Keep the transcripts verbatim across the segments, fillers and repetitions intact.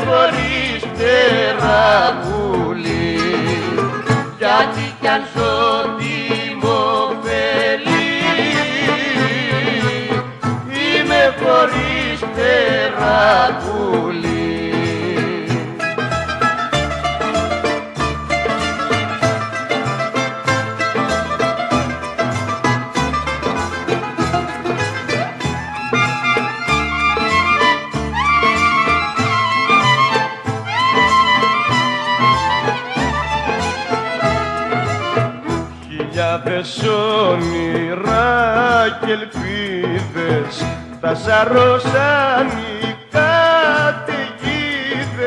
χωρίς φτερά πουλί, γιατί κι αν ζω τι μ' ωφελεί, είμαι χωρίς φτερά πουλί. Χιλιάδες όνειρα κι ελπίδες τα σαρώσαν οι καταιγίδες,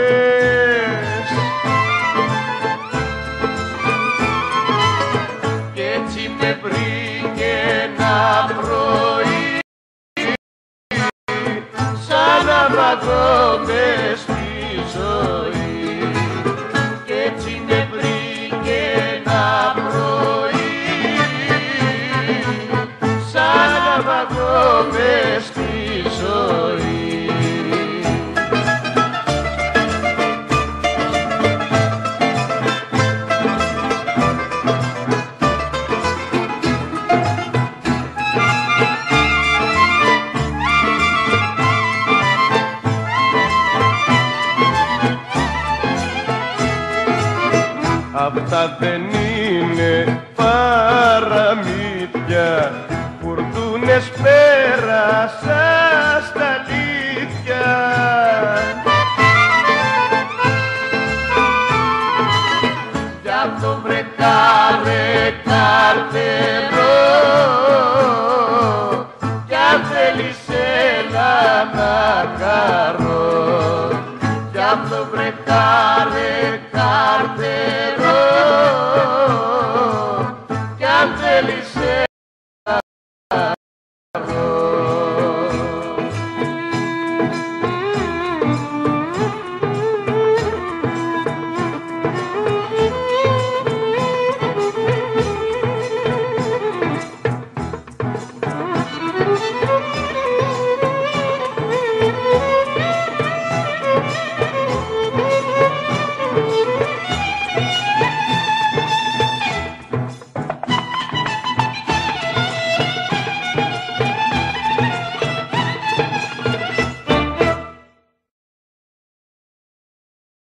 κι έτσι με βρήκε ένα πρωί σαν να βαγώ μες στη ζωή, κι έτσι με βρήκε ένα πρωί μες στη ζωή. Αυτά δεν είναι παραμύθια, φουρτούνες πέρασα στα αλήθεια. Γι' αυτό βρε κάρε καρτερό, κι αν θέλεις έλα να χαρώ. Γι' αυτό βρε κάρε καρτερό,